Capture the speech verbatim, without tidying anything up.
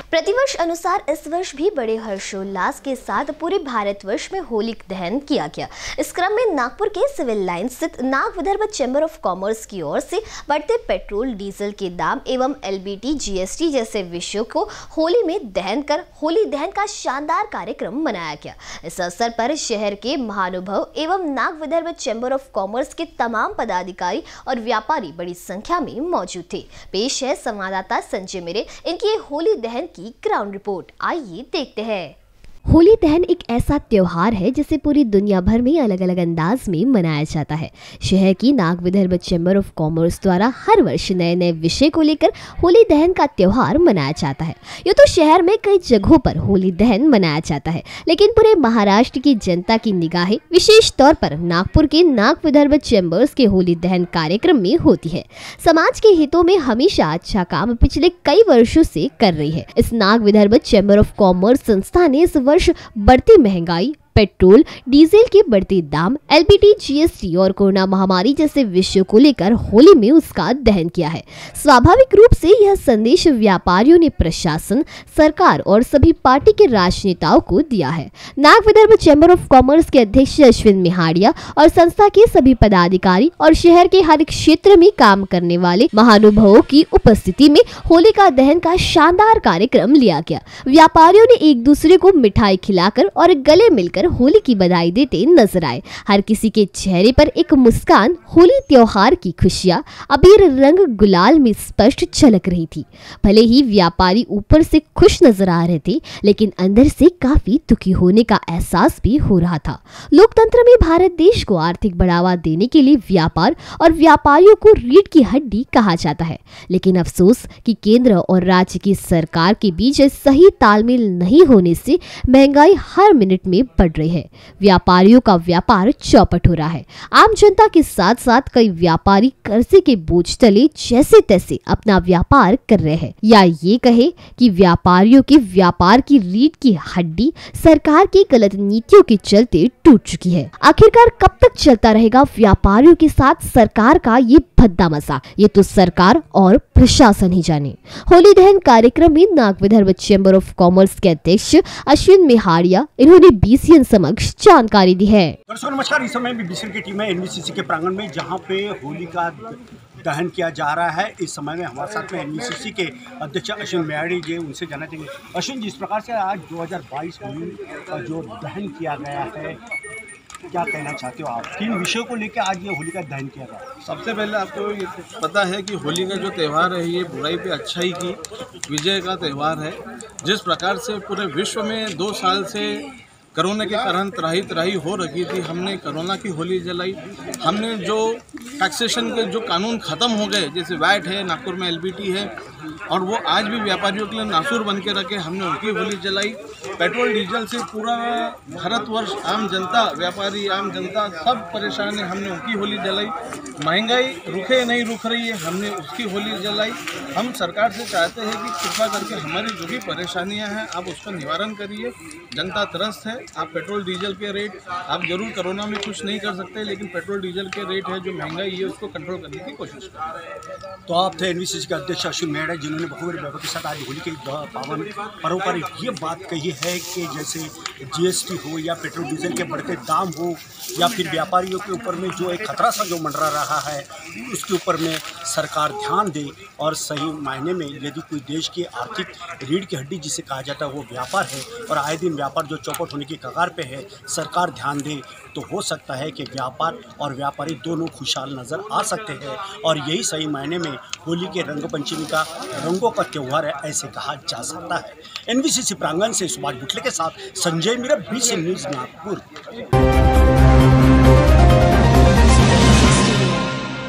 प्रतिवर्ष अनुसार इस वर्ष भी बड़े हर्षोल्लास के साथ पूरे भारतवर्ष में होली दहन किया गया। इस क्रम में नागपुर के सिविल लाइन स्थित Nag Vidarbha chamber of commerce की ओर से बढ़ते पेट्रोल डीजल के दाम एवं एलबीटी जीएसटी जैसे विषयों को होली में दहन कर होली दहन का शानदार कार्यक्रम मनाया गया। इस अवसर पर शहर के महानुभव एवं Nag Vidarbha chamber of commerce के तमाम पदाधिकारी और व्यापारी बड़ी संख्या में मौजूद थे। पेश है संवाददाता संजय मेरे इनकी होली दहन की ग्राउंड रिपोर्ट। आइए देखते हैं। होली दहन एक ऐसा त्योहार है जिसे पूरी दुनिया भर में अलग अलग अंदाज में मनाया जाता है। शहर की Nag Vidarbha chamber of commerce द्वारा हर वर्ष नए नए विषय को लेकर होली दहन का त्योहार मनाया जाता है। ये तो शहर में कई जगहों पर होली दहन मनाया जाता है, लेकिन पूरे महाराष्ट्र की जनता की निगाहें विशेष तौर पर नागपुर के नाग विदर्भ चैम्बर्स के होली दहन कार्यक्रम में होती है। समाज के हितों में हमेशा अच्छा काम पिछले कई वर्षों से कर रही है। इस Nag Vidarbha chamber of commerce संस्था ने इस वर्ष बढ़ती महंगाई, पेट्रोल डीजल के बढ़ते दाम, एलबीटी जीएसटी और कोरोना महामारी जैसे विषयों को लेकर होली में उसका दहन किया है। स्वाभाविक रूप से यह संदेश व्यापारियों ने प्रशासन, सरकार और सभी पार्टी के राजनेताओं को दिया है। Nag Vidarbha chamber of commerce के अध्यक्ष अश्विन मिहाड़िया और संस्था के सभी पदाधिकारी और शहर के हर क्षेत्र में काम करने वाले महानुभावों की उपस्थिति में होलिका दहन का शानदार कार्यक्रम लिया गया। व्यापारियों ने एक दूसरे को मिठाई खिलाकर और गले मिलकर होली की बधाई देते नजर आए। हर किसी के चेहरे पर एक मुस्कान होली त्योहार की खुशियां अबीर रंग गुलाल में स्पष्ट झलक रही थी। भले ही व्यापारी ऊपर से खुश नजर आ रहे थे, लेकिन अंदर से काफी दुखी होने का एहसास भी हो रहा था। लोकतंत्र में भारत देश को आर्थिक बढ़ावा देने के लिए व्यापार और व्यापारियों को रीढ़ की हड्डी कहा जाता है, लेकिन अफसोस कि केंद्र और राज्य की सरकार के बीच सही तालमेल नहीं होने से महंगाई हर मिनट में बढ़ रही है। व्यापारियों का व्यापार चौपट हो रहा है। आम जनता के साथ साथ कई व्यापारी कर्जे के बोझ तले जैसे तैसे अपना व्यापार कर रहे हैं, या ये कहे कि व्यापारियों के व्यापार की रीढ़ की हड्डी सरकार की गलत नीतियों के चलते टूट चुकी है। आखिरकार कब तक चलता रहेगा व्यापारियों के साथ सरकार का ये भद्दा मजाक? ये तो सरकार और प्रशासन ही जाने। होली दहन कार्यक्रम में Nag Vidarbha chamber of commerce के अध्यक्ष अश्विन मिहाड़िया इन्होंने बीसीएन समक्ष जानकारी दी है। दर्शकों नमस्कार, इस समय बीसीएन की टीम है एनवीसीसी के प्रांगण में, जहां पे होली का दहन किया जा रहा है। इस समय में हमारे साथ में एनवीसीसी के अध्यक्ष अश्विन मिहाड़ी जी, उनसे जानना चाहेंगे। अश्विन, जिस प्रकार से आज दो हज़ार बाईस होली का जो दहन किया गया है, क्या कहना चाहते हो आप? किन विषयों को लेकर आज ये होली का दहन किया गया? सबसे पहले आपको ये पता है कि होली का जो त्यौहार है ये बुराई पे अच्छाई की विजय का त्यौहार है। जिस प्रकार से पूरे विश्व में दो साल से कोरोना के कारण त्राही त्राही हो रखी थी, हमने कोरोना की होली जलाई। हमने जो टैक्सेशन के जो कानून ख़त्म हो गए, जैसे वैट है, नागपुर में एलबीटी है, और वो आज भी व्यापारियों के लिए नासूर बन के रखे, हमने उनकी होली जलाई। पेट्रोल डीजल से पूरा भारतवर्ष, आम जनता, व्यापारी, आम जनता सब परेशान है, हमने उनकी होली जलाई। महंगाई रुके नहीं रुक रही है, हमने उसकी होली जलाई। हम सरकार से चाहते हैं कि कृपा करके हमारी जो भी परेशानियां हैं आप उसका निवारण करिए। जनता त्रस्त है। आप पेट्रोल डीजल के रेट, आप जरूर कोरोना में कुछ नहीं कर सकते, लेकिन पेट्रोल डीजल के रेट है जो महंगाई है उसको कंट्रोल करने की कोशिश करें। तो आप थे एनवीसीसी के अध्यक्ष अश्विन मिहाड़ी, जिन्होंने बखूबी वैभव के साथ आज होली के पावन पर्व पर ये बात कही है कि जैसे जीएसटी हो या पेट्रोल डीजल के बढ़ते दाम हो या फिर व्यापारियों के ऊपर में जो एक खतरा सा जो मंडरा रहा है, उसके ऊपर में सरकार ध्यान दे और सही मायने में यदि कोई देश की आर्थिक रीढ़ की हड्डी जिसे कहा जाता है वो व्यापार है, और आए दिन व्यापार जो चौपट होने की कगार पे है, सरकार ध्यान दे तो हो सकता है कि व्यापार और व्यापारी दोनों खुशहाल नज़र आ सकते हैं। और यही सही मायने में होली के रंग पंचमी का रंगों का त्यौहार है, ऐसे कहा जा सकता है। एनवीसीसी प्रांगण से सुभाष बुटले के साथ संजय मेरा, बीसीएन न्यूज़ नागपुर।